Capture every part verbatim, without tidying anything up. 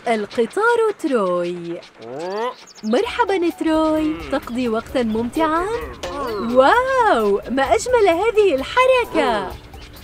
القطار تروي. مرحباً تروي، تقضي وقتاً ممتعاً؟ واو، ما أجمل هذه الحركة!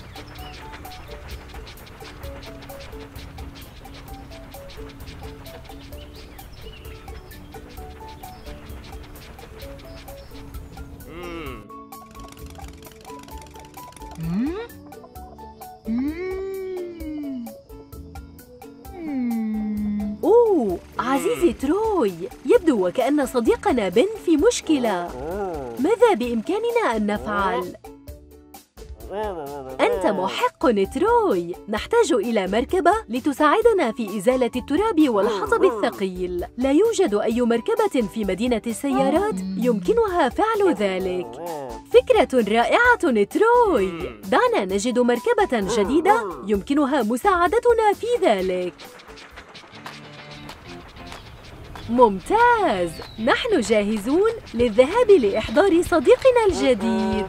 أوه، عزيزي تروي، يبدو وكأن صديقنا بن في مشكلة. ماذا بإمكاننا أن نفعل؟ أنت محق تروي، نحتاج إلى مركبة لتساعدنا في إزالة التراب والحطب الثقيل. لا يوجد أي مركبة في مدينة السيارات يمكنها فعل ذلك. فكرة رائعة تروي، دعنا نجد مركبة جديدة يمكنها مساعدتنا في ذلك. ممتاز، نحن جاهزون للذهاب لإحضار صديقنا الجديد.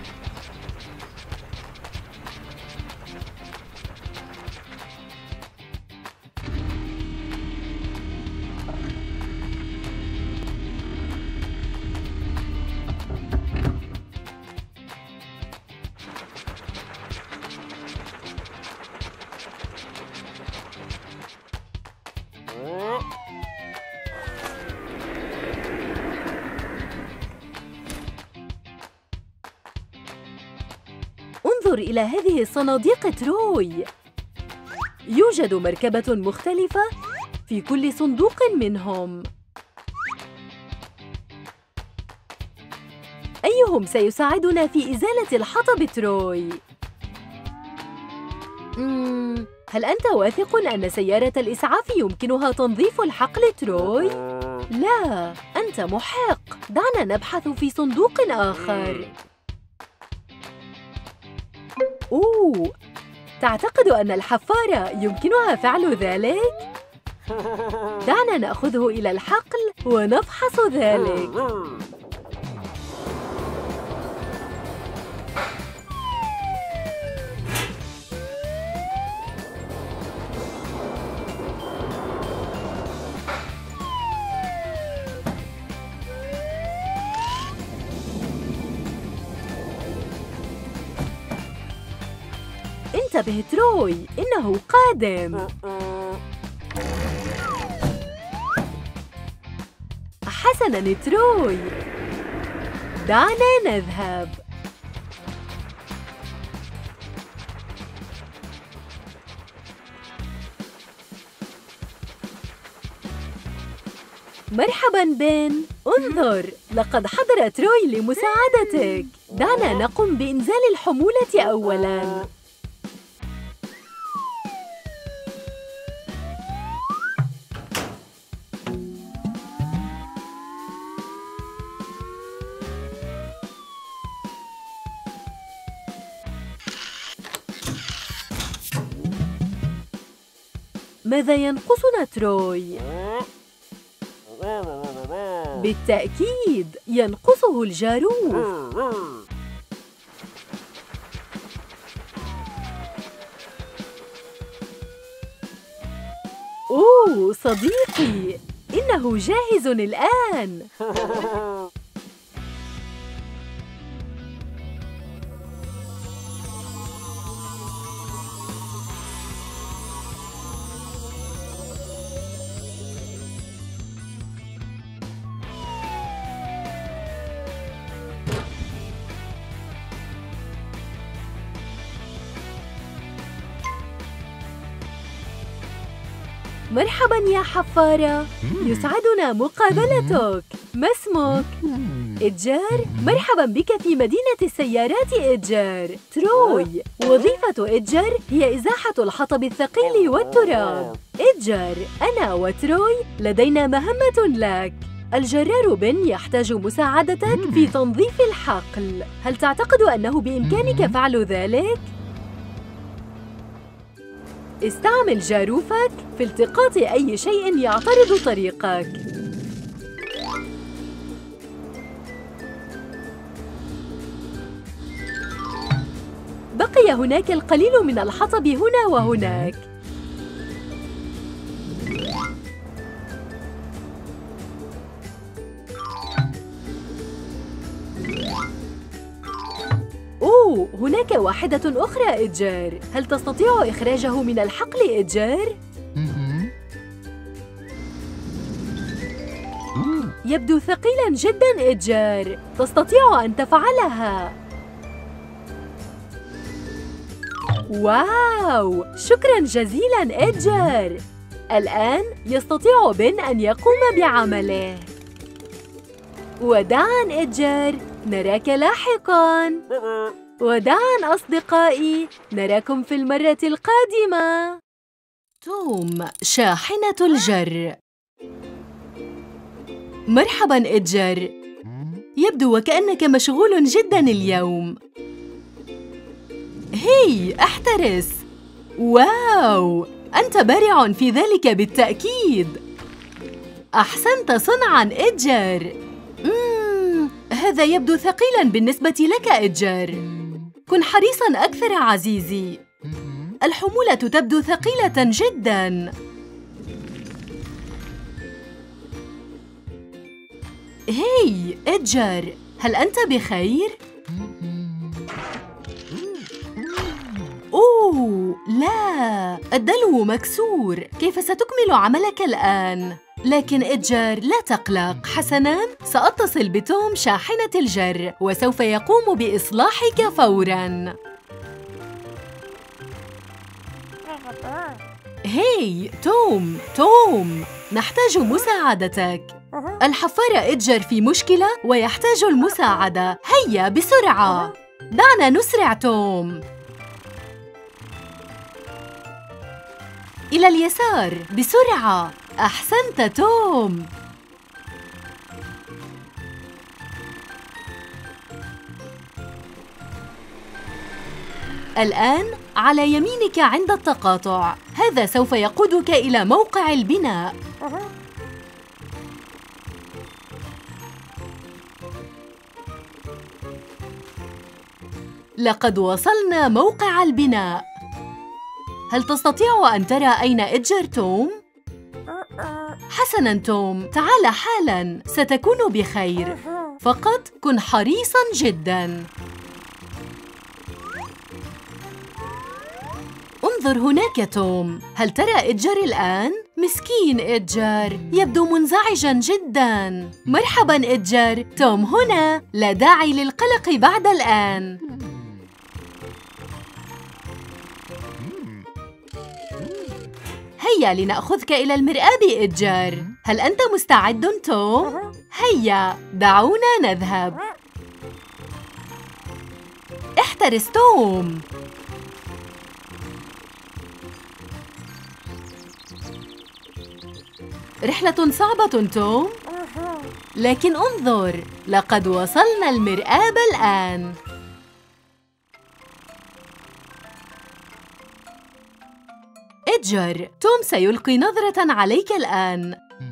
انظر إلى هذه الصناديق تروي. يوجد مركبة مختلفة في كل صندوق منهم. أيهم سيساعدنا في إزالة الحطب تروي؟ مم، هل أنت واثق أن سيارة الإسعاف يمكنها تنظيف الحقل تروي؟ لا، أنت محق. دعنا نبحث في صندوق آخر. أوه، تعتقد أن الحفارة يمكنها فعل ذلك؟ دعنا نأخذه إلى الحقل ونفحص ذلك. انتبه تروي، إنه قادم. حسناً تروي، دعنا نذهب. مرحباً بن، انظر، لقد حضر تروي لمساعدتك. دعنا نقوم بإنزال الحمولة أولاً. ماذا ينقصنا تروي؟ بالتأكيد ينقصه الجاروف. أوه صديقي، إنه جاهز الآن. مرحباً يا حفارة، يسعدنا مقابلتك. ما اسمك؟ إدجار؟ مرحباً بك في مدينة السيارات إدجار. تروي، وظيفة إدجار هي إزاحة الحطب الثقيل والتراب. إدجار، أنا وتروي لدينا مهمة لك. الجرار بن يحتاج مساعدتك في تنظيف الحقل. هل تعتقد أنه بإمكانك فعل ذلك؟ استعمل جاروفك في التقاط أي شيء يعترض طريقك. بقي هناك القليل من الحطب هنا وهناك. هناك واحدة أخرى إتجار. هل تستطيع إخراجه من الحقل إتجار؟ يبدو ثقيلاً جداً إتجار. تستطيع أن تفعلها. واو! شكراً جزيلاً إتجار. الآن يستطيع بن أن يقوم بعمله. وداعاً إتجار، نراك لاحقاً. وداعاً أصدقائي، نراكم في المرة القادمة. توم، شاحنة الجر. مرحباً إتجار. يبدو وكأنك مشغول جداً اليوم. هاي، احترس. واو، أنت بارع في ذلك بالتأكيد. أحسنت صنعاً إتجار. مم، هذا يبدو ثقيلاً بالنسبة لك إتجار. كن حريصاً أكثر عزيزي. الحمولة تبدو ثقيلة جداً. هاي إتجار، هل أنت بخير؟ أوه لا، الدلو مكسور. كيف ستكمل عملك الآن؟ لكن إتجار لا تقلق. حسناً، سأتصل بتوم شاحنة الجر وسوف يقوم بإصلاحك فوراً. هاي توم، توم، نحتاج مساعدتك. الحفار إتجار في مشكلة ويحتاج المساعدة. هيا بسرعة، دعنا نسرع توم. إلى اليسار بسرعة. أحسنت توم. الآن على يمينك عند التقاطع. هذا سوف يقودك إلى موقع البناء. لقد وصلنا موقع البناء. هل تستطيع أن ترى أين إتجار توم؟ حسناً توم، تعال حالاً، ستكون بخير. فقط كن حريصاً جداً. انظر هناك توم. هل ترى إتجار الآن؟ مسكين إتجار، يبدو منزعجاً جداً. مرحباً إتجار، توم هنا. لا داعي للقلق بعد الآن. هيا لنأخذك إلى المرآة بإتجار. هل أنت مستعد توم؟ هيا دعونا نذهب. احترس توم. رحلة صعبة توم، لكن انظر، لقد وصلنا المرآب الآن. إتجار، توم سيلقي نظرة عليك الآن.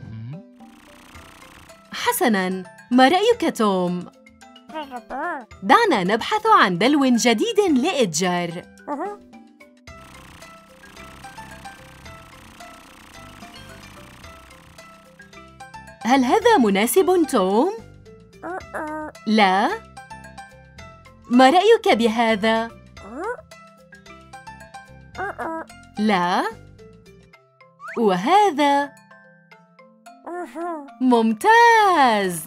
حسناً، ما رأيك توم؟ دعنا نبحث عن دلو جديد لإتجار. هل هذا مناسب توم؟ لا؟ ما رأيك بهذا؟ لا؟ وهذا؟ ممتاز!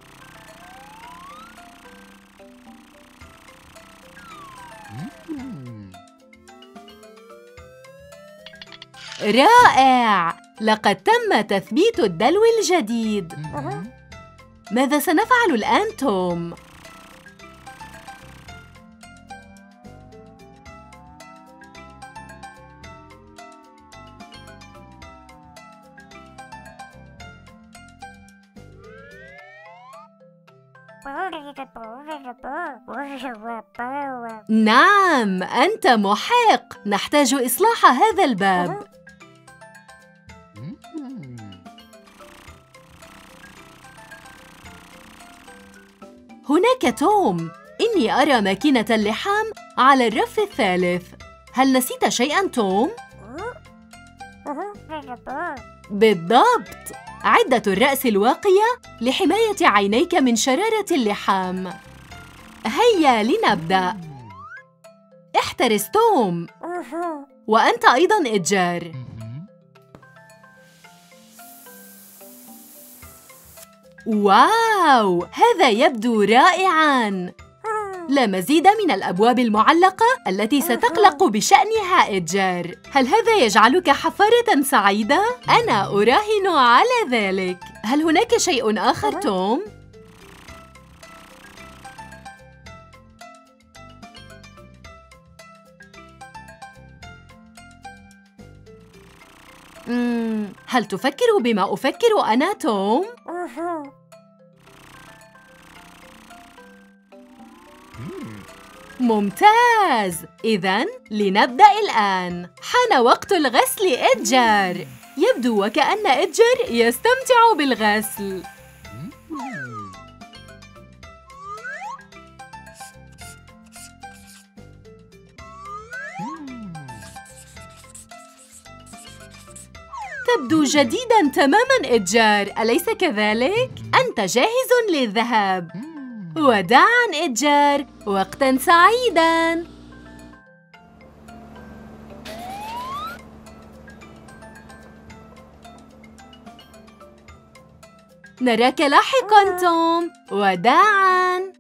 رائع! لقد تم تثبيت الدلو الجديد. ماذا سنفعل الآن توم؟ نعم، أنت محق. نحتاج إصلاح هذا الباب. هناك توم. إني أرى ماكينة اللحام على الرف الثالث. هل نسيت شيئاً توم؟ بالضبط. عدة الرأس الواقية لحماية عينيك من شرارة اللحام. هيا لنبدأ. احترس توم. وأنت أيضاً إدجار. واو، هذا يبدو رائعاً. لا مزيد من الأبواب المعلقة التي ستقلق بشأنها إدجار. هل هذا يجعلك حفارة سعيدة؟ أنا أراهن على ذلك. هل هناك شيء آخر توم؟ مم، هل تفكر بما أفكر أنا توم؟ ممتاز! إذن لنبدأ الآن. حان وقت الغسل إدجار. يبدو وكأن إدجار يستمتع بالغسل. تبدو جديداً تماماً إدجار، أليس كذلك؟ أنت جاهز للذهاب. وداعاً إدجار، وقتاً سعيداً. نراك لاحقاً توم. وداعاً.